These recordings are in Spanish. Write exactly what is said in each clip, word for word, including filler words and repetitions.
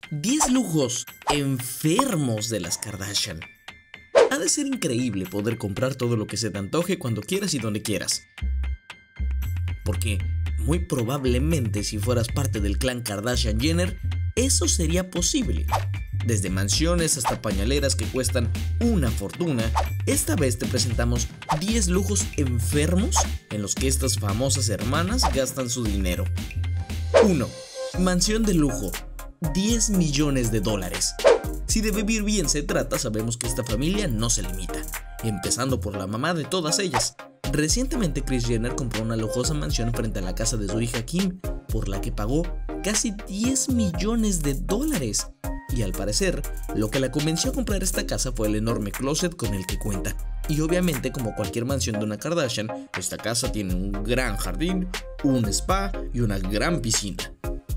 diez lujos enfermos de las Kardashian. Ha de ser increíble poder comprar todo lo que se te antoje cuando quieras y donde quieras. Porque muy probablemente si fueras parte del clan Kardashian-Jenner, eso sería posible. Desde mansiones hasta pañaleras que cuestan una fortuna, esta vez te presentamos diez lujos enfermos en los que estas famosas hermanas gastan su dinero. uno. Mansión de lujo, diez millones de dólares. Si de vivir bien se trata, sabemos que esta familia no se limita, empezando por la mamá de todas ellas. Recientemente Kris Jenner compró una lujosa mansión frente a la casa de su hija Kim, por la que pagó casi diez millones de dólares. Y al parecer, lo que la convenció a comprar esta casa fue el enorme closet con el que cuenta. Y obviamente, como cualquier mansión de una Kardashian, esta casa tiene un gran jardín, un spa y una gran piscina.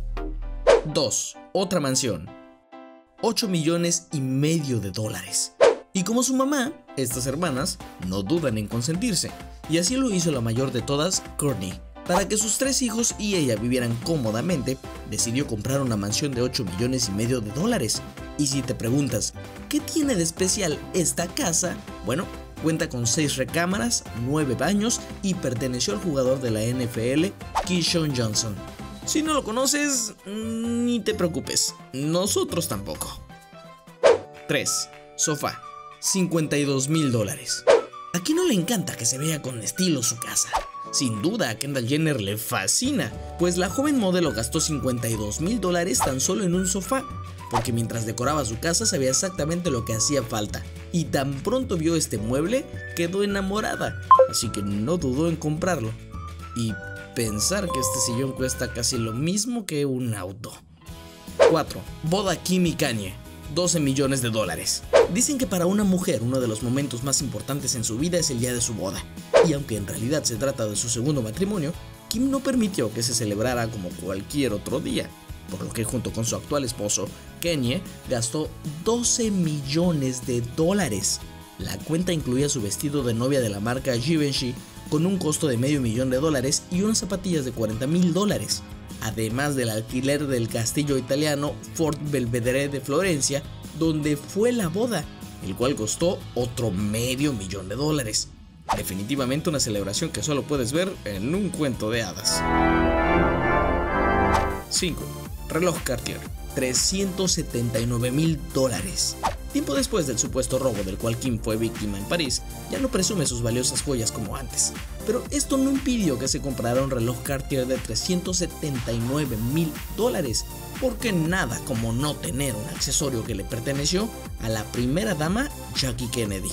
dos. Otra mansión, ocho millones y medio de dólares. Y como su mamá, estas hermanas no dudan en consentirse, y así lo hizo la mayor de todas, Kourtney. Para que sus tres hijos y ella vivieran cómodamente, decidió comprar una mansión de ocho millones y medio de dólares. Y si te preguntas, ¿qué tiene de especial esta casa? Bueno, cuenta con seis recámaras, nueve baños y perteneció al jugador de la N F L, Keyshawn Johnson. Si no lo conoces, ni te preocupes, nosotros tampoco. tres. Sofá, cincuenta y dos mil dólares. ¿A quién no le encanta que se vea con estilo su casa? Sin duda a Kendall Jenner le fascina, pues la joven modelo gastó cincuenta y dos mil dólares tan solo en un sofá, porque mientras decoraba su casa sabía exactamente lo que hacía falta, y tan pronto vio este mueble quedó enamorada, así que no dudó en comprarlo. Y pensar que este sillón cuesta casi lo mismo que un auto. cuatro. Boda Kim y Kanye, doce millones de dólares. Dicen que para una mujer uno de los momentos más importantes en su vida es el día de su boda. Y aunque en realidad se trata de su segundo matrimonio, Kim no permitió que se celebrara como cualquier otro día, por lo que junto con su actual esposo, Kanye, gastó doce millones de dólares. La cuenta incluía su vestido de novia de la marca Givenchy con un costo de medio millón de dólares y unas zapatillas de cuarenta mil dólares, además del alquiler del castillo italiano Fort Belvedere de Florencia, donde fue la boda, el cual costó otro medio millón de dólares. Definitivamente una celebración que solo puedes ver en un cuento de hadas. cinco. Reloj Cartier, trescientos setenta y nueve mil dólares. Tiempo después del supuesto robo del cual Kim fue víctima en París, ya no presume sus valiosas joyas como antes. Pero esto no impidió que se comprara un reloj Cartier de trescientos setenta y nueve mil dólares, porque nada como no tener un accesorio que le perteneció a la primera dama Jackie Kennedy.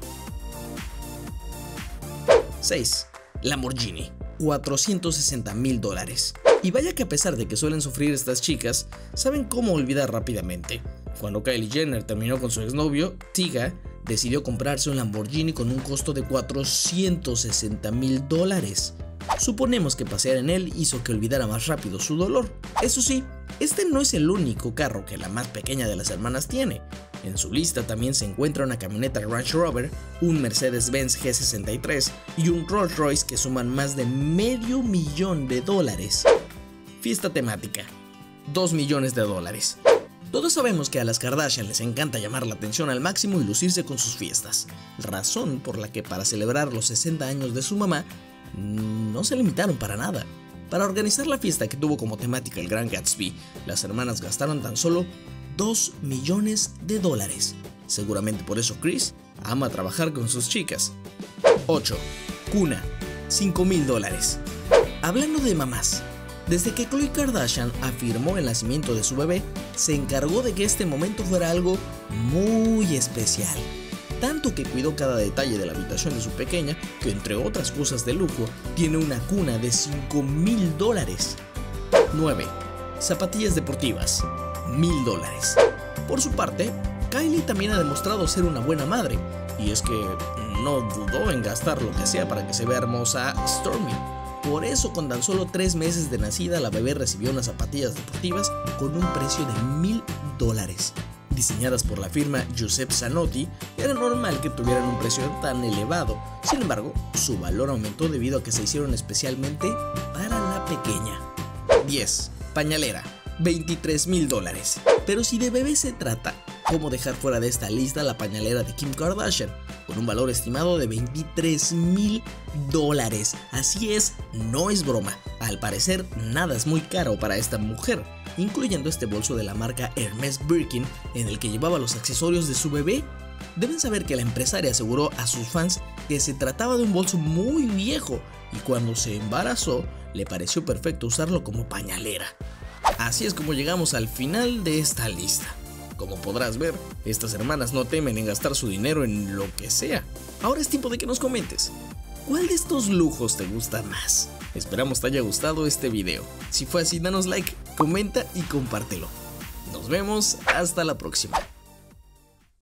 seis. Lamborghini, cuatrocientos sesenta mil dólares. Y vaya que a pesar de que suelen sufrir estas chicas, saben cómo olvidar rápidamente. Cuando Kylie Jenner terminó con su exnovio, Tyga, decidió comprarse un Lamborghini con un costo de cuatrocientos sesenta mil dólares. Suponemos que pasear en él hizo que olvidara más rápido su dolor. Eso sí, este no es el único carro que la más pequeña de las hermanas tiene. En su lista también se encuentra una camioneta Range Rover, un Mercedes-Benz G sesenta y tres y un Rolls Royce que suman más de medio millón de dólares. Fiesta temática, dos millones de dólares. Todos sabemos que a las Kardashian les encanta llamar la atención al máximo y lucirse con sus fiestas, razón por la que para celebrar los sesenta años de su mamá, no se limitaron para nada. Para organizar la fiesta que tuvo como temática el Gran Gatsby, las hermanas gastaron tan solo dos millones de dólares. Seguramente por eso Kris ama trabajar con sus chicas. ocho. Cuna, cinco mil dólares. Hablando de mamás, desde que Khloe Kardashian afirmó el nacimiento de su bebé, se encargó de que este momento fuera algo muy especial. Tanto que cuidó cada detalle de la habitación de su pequeña, que entre otras cosas de lujo, tiene una cuna de cinco mil dólares. nueve. Zapatillas deportivas, mil dólares. Por su parte, Kylie también ha demostrado ser una buena madre, y es que no dudó en gastar lo que sea para que se vea hermosa Stormi. Por eso, con tan solo tres meses de nacida, la bebé recibió unas zapatillas deportivas con un precio de mil dólares. Diseñadas por la firma Giuseppe Zanotti, era normal que tuvieran un precio tan elevado. Sin embargo, su valor aumentó debido a que se hicieron especialmente para la pequeña. diez. Pañalera, veintitrés mil dólares. Pero si de bebés se trata, ¿cómo dejar fuera de esta lista la pañalera de Kim Kardashian? Con un valor estimado de veintitrés mil dólares. Así es, no es broma. Al parecer, nada es muy caro para esta mujer, incluyendo este bolso de la marca Hermes Birkin, en el que llevaba los accesorios de su bebé. Deben saber que la empresaria aseguró a sus fans que se trataba de un bolso muy viejo y cuando se embarazó le pareció perfecto usarlo como pañalera. Así es como llegamos al final de esta lista. Como podrás ver, estas hermanas no temen en gastar su dinero en lo que sea. Ahora es tiempo de que nos comentes, ¿cuál de estos lujos te gusta más? Esperamos te haya gustado este video. Si fue así, danos like, comenta y compártelo. Nos vemos hasta la próxima.